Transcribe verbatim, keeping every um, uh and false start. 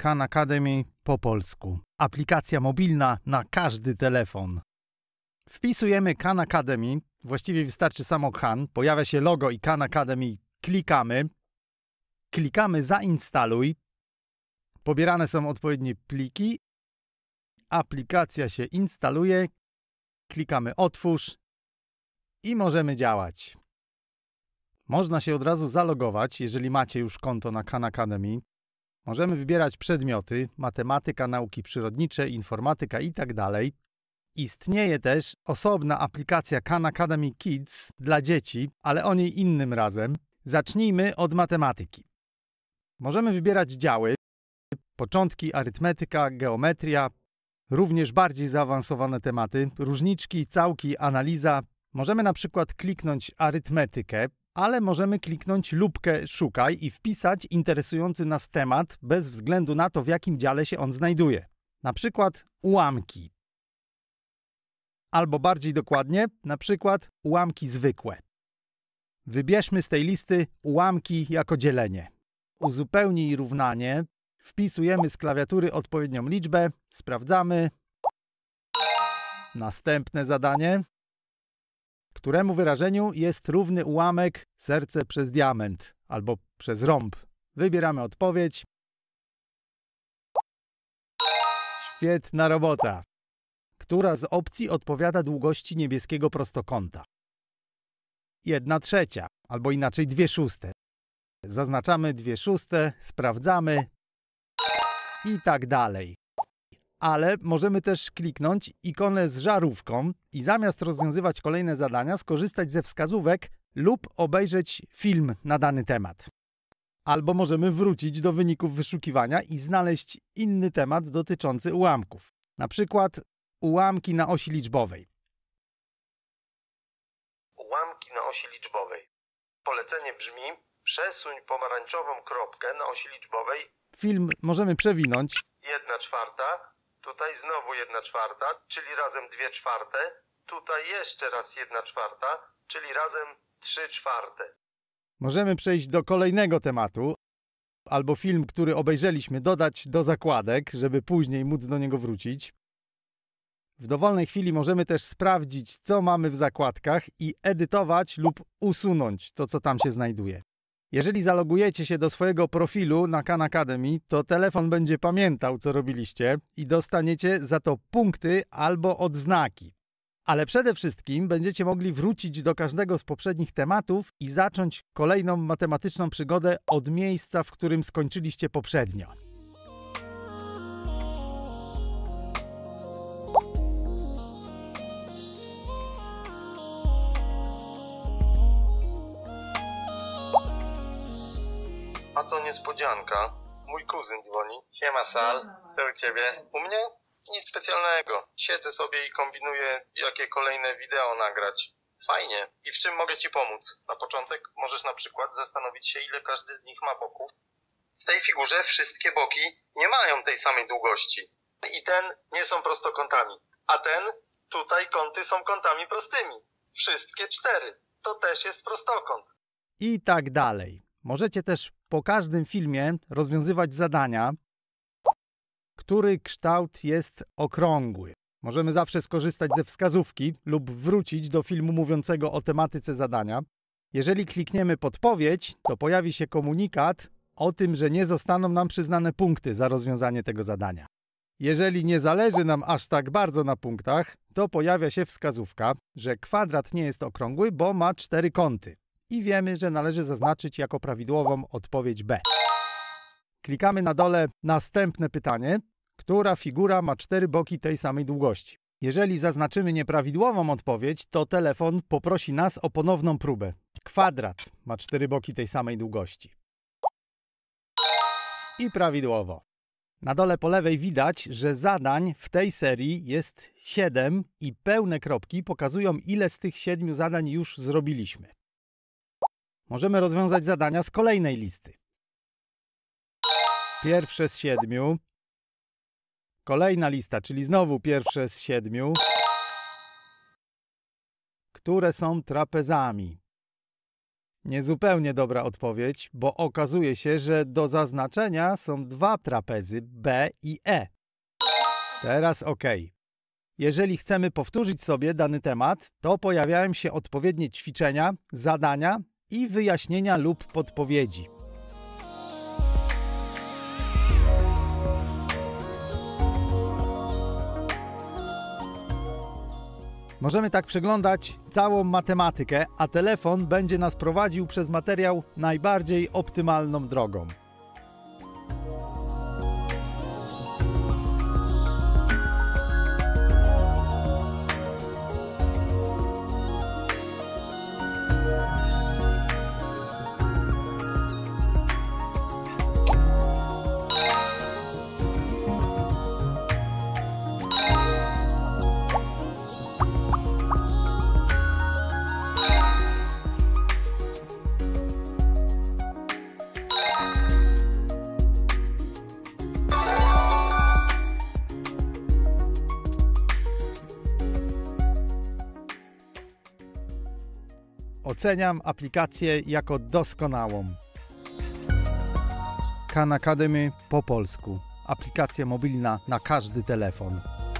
Khan Academy po polsku. Aplikacja mobilna na każdy telefon. Wpisujemy Khan Academy, właściwie wystarczy samo Khan, pojawia się logo i Khan Academy, klikamy, klikamy zainstaluj, pobierane są odpowiednie pliki, aplikacja się instaluje, klikamy otwórz i możemy działać. Można się od razu zalogować, jeżeli macie już konto na Khan Academy. Możemy wybierać przedmioty, matematyka, nauki przyrodnicze, informatyka itd. Istnieje też osobna aplikacja Khan Academy Kids dla dzieci, ale o niej innym razem. Zacznijmy od matematyki. Możemy wybierać działy, początki, arytmetyka, geometria, również bardziej zaawansowane tematy, różniczki, całki, analiza. Możemy na przykład kliknąć arytmetykę, ale możemy kliknąć lupkę szukaj i wpisać interesujący nas temat bez względu na to, w jakim dziale się on znajduje. Na przykład ułamki. Albo bardziej dokładnie, na przykład ułamki zwykłe. Wybierzmy z tej listy ułamki jako dzielenie. Uzupełnij równanie. Wpisujemy z klawiatury odpowiednią liczbę, sprawdzamy. Następne zadanie, któremu wyrażeniu jest równy ułamek serce przez diament albo przez rąb. Wybieramy odpowiedź. Świetna robota. Która z opcji odpowiada długości niebieskiego prostokąta? Jedna trzecia, albo inaczej dwie szóste. Zaznaczamy dwie szóste, sprawdzamy i tak dalej. Ale możemy też kliknąć ikonę z żarówką i zamiast rozwiązywać kolejne zadania, skorzystać ze wskazówek lub obejrzeć film na dany temat. Albo możemy wrócić do wyników wyszukiwania i znaleźć inny temat dotyczący ułamków. Na przykład ułamki na osi liczbowej. Ułamki na osi liczbowej. Polecenie brzmi: przesuń pomarańczową kropkę na osi liczbowej. Film możemy przewinąć. Jedna czwarta. Tutaj znowu jedna czwarta, czyli razem dwie czwarte. Tutaj jeszcze raz jedna czwarta, czyli razem trzy czwarte. Możemy przejść do kolejnego tematu, albo film, który obejrzeliśmy, dodać do zakładek, żeby później móc do niego wrócić. W dowolnej chwili możemy też sprawdzić, co mamy w zakładkach i edytować lub usunąć to, co tam się znajduje. Jeżeli zalogujecie się do swojego profilu na Khan Academy, to telefon będzie pamiętał, co robiliście i dostaniecie za to punkty albo odznaki. Ale przede wszystkim będziecie mogli wrócić do każdego z poprzednich tematów i zacząć kolejną matematyczną przygodę od miejsca, w którym skończyliście poprzednio. A to niespodzianka. Mój kuzyn dzwoni. Siema Sal, co u ciebie? U mnie? Nic specjalnego. Siedzę sobie i kombinuję, jakie kolejne wideo nagrać. Fajnie. I w czym mogę ci pomóc? Na początek możesz na przykład zastanowić się, ile każdy z nich ma boków. W tej figurze wszystkie boki nie mają tej samej długości. I ten nie są prostokątami. A ten, tutaj kąty są kątami prostymi. Wszystkie cztery. To też jest prostokąt. I tak dalej. Możecie też po każdym filmie rozwiązywać zadania, który kształt jest okrągły. Możemy zawsze skorzystać ze wskazówki lub wrócić do filmu mówiącego o tematyce zadania. Jeżeli klikniemy podpowiedź, to pojawi się komunikat o tym, że nie zostaną nam przyznane punkty za rozwiązanie tego zadania. Jeżeli nie zależy nam aż tak bardzo na punktach, to pojawia się wskazówka, że kwadrat nie jest okrągły, bo ma cztery kąty. I wiemy, że należy zaznaczyć jako prawidłową odpowiedź B. Klikamy na dole następne pytanie, która figura ma cztery boki tej samej długości. Jeżeli zaznaczymy nieprawidłową odpowiedź, to telefon poprosi nas o ponowną próbę. Kwadrat ma cztery boki tej samej długości. I prawidłowo. Na dole po lewej widać, że zadań w tej serii jest siedem i pełne kropki pokazują, ile z tych siedmiu zadań już zrobiliśmy. Możemy rozwiązać zadania z kolejnej listy. Pierwsze z siedmiu. Kolejna lista, czyli znowu pierwsze z siedmiu. Które są trapezami. Niezupełnie dobra odpowiedź, bo okazuje się, że do zaznaczenia są dwa trapezy B i E. Teraz OK. Jeżeli chcemy powtórzyć sobie dany temat, to pojawiają się odpowiednie ćwiczenia, zadania i wyjaśnienia lub podpowiedzi. Możemy tak przeglądać całą matematykę, a telefon będzie nas prowadził przez materiał najbardziej optymalną drogą. Oceniam aplikację jako doskonałą. Khan Academy po polsku. Aplikacja mobilna na każdy telefon.